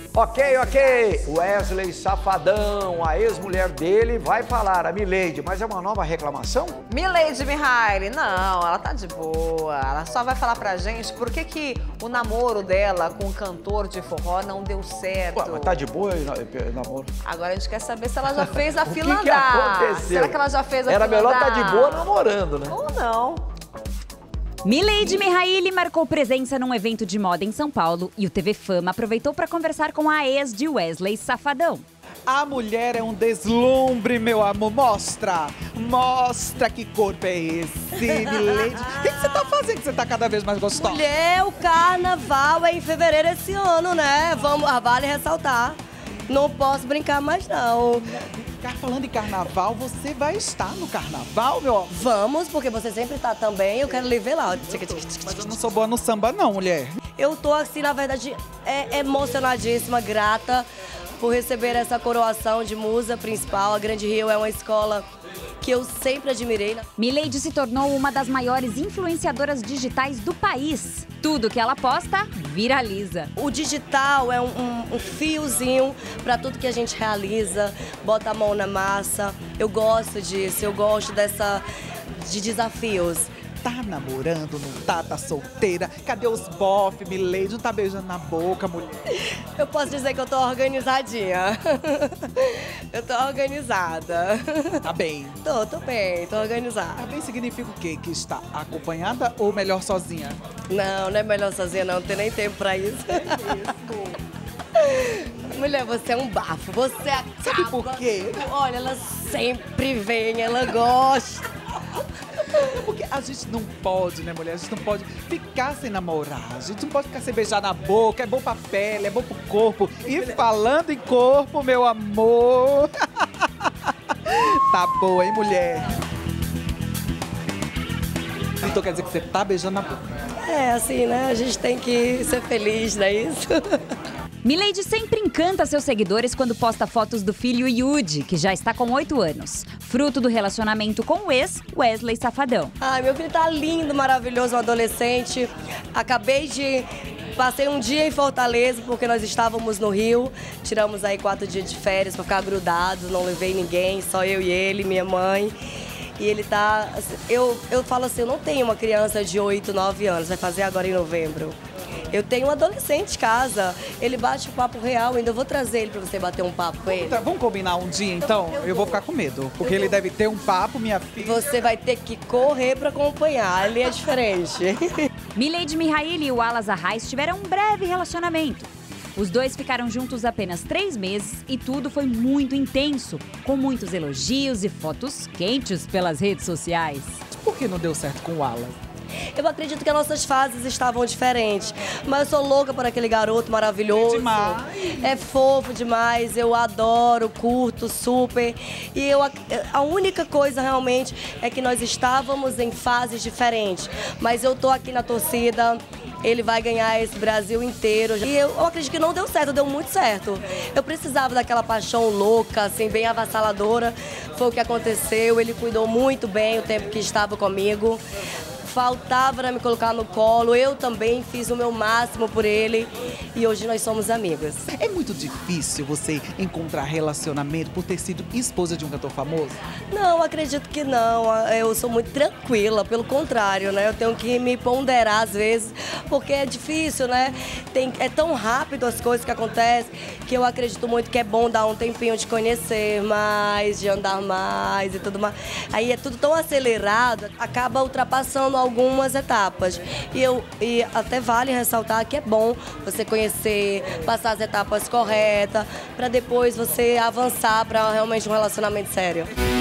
Ok. Wesley Safadão, a ex-mulher dele, vai falar, a Mileide, mas é uma nova reclamação? Mileide Mihaly, não, ela tá de boa. Ela só vai falar pra gente por que o namoro dela com o cantor de forró não deu certo. Ué, mas tá de boa namoro? Agora a gente quer saber se ela já fez a O fila que andar. aconteceu? Será que ela já fez a Era fila melhor andar? tá de boa namorando, né? Ou não. Mileide Mihaly marcou presença num evento de moda em São Paulo e o TV Fama aproveitou para conversar com a ex de Wesley Safadão. A mulher é um deslumbre, meu amor. Mostra que corpo é esse, Mileide. O que você tá fazendo que você tá cada vez mais gostosa? Mulher, o carnaval é em fevereiro esse ano, né? Vale ressaltar. Não posso brincar mais, não. Falando em carnaval, você vai estar no carnaval, meu amor? Vamos, porque você sempre tá também. Eu quero lhe ver lá. Mas eu não sou boa no samba, não, mulher. Eu tô, assim, na verdade, emocionadíssima, grata por receber essa coroação de musa principal. A Grande Rio é uma escola que eu sempre admirei. Mileide se tornou uma das maiores influenciadoras digitais do país. Tudo que ela posta, viraliza. O digital é um fiozinho para tudo que a gente realiza, bota a mão na massa. Eu gosto disso, eu gosto de desafios. Tá namorando, não tá? Tá solteira? Cadê os bofe, Mileide? Não tá beijando na boca, mulher? Eu posso dizer que eu tô organizadinha. Eu tô organizada. Tá bem. Tô bem, tô organizada. Tá bem significa o quê? Que está acompanhada ou melhor sozinha? Não é melhor sozinha não tem nem tempo pra isso. Mulher, você é um bafo, você acaba... Sabe por quê? Olha, ela sempre vem, ela gosta. Porque a gente não pode, né, mulher? A gente não pode ficar sem namorar. A gente não pode ficar sem beijar na boca. É bom pra pele, é bom pro corpo. E falando em corpo, meu amor... Tá boa, hein, mulher? Então quer dizer que você tá beijando na boca? É, assim, né? A gente tem que ser feliz, não é isso? Mileide sempre encanta seus seguidores quando posta fotos do filho Yudi, que já está com 8 anos, fruto do relacionamento com o ex, Wesley Safadão. Ai, meu filho tá lindo, maravilhoso, um adolescente. Passei um dia em Fortaleza, porque nós estávamos no Rio. Tiramos aí 4 dias de férias pra ficar grudados, não levei ninguém, só eu e ele, minha mãe. E ele tá... Eu falo assim, eu não tenho uma criança de 8, 9 anos, vai fazer agora em novembro. Eu tenho um adolescente em casa, ele bate o papo real, ainda vou trazer ele pra você bater um papo com ele. Vamos combinar um dia, então? Eu vou ficar com medo, porque ele deve ter um papo, minha filha. Você vai ter que correr pra acompanhar, ele é diferente. Mileide Mihaly e o Alas Arraes tiveram um breve relacionamento. Os dois ficaram juntos apenas 3 meses e tudo foi muito intenso, com muitos elogios e fotos quentes pelas redes sociais. Por que não deu certo com o Alas? Eu acredito que as nossas fases estavam diferentes, mas eu sou louca por aquele garoto maravilhoso. É demais. É fofo demais, eu adoro, curto, super. E a única coisa realmente é que nós estávamos em fases diferentes, mas eu tô aqui na torcida. Ele vai ganhar esse Brasil inteiro. E eu acredito que não deu certo, deu muito certo. Eu precisava daquela paixão louca, assim, bem avassaladora. Foi o que aconteceu, ele cuidou muito bem o tempo que estava comigo. Faltava me colocar no colo, eu também fiz o meu máximo por ele e hoje nós somos amigos. É muito difícil você encontrar relacionamento por ter sido esposa de um cantor famoso? Não, acredito que não. Eu sou muito tranquila, pelo contrário, né? Eu tenho que me ponderar às vezes, porque é difícil, né? É tão rápido as coisas que acontecem que eu acredito muito que é bom dar um tempinho de conhecer mais, de andar mais e tudo mais. Aí é tudo tão acelerado, acaba ultrapassando algumas etapas. E até vale ressaltar que é bom você conhecer, passar as etapas corretas, para depois você avançar para realmente um relacionamento sério.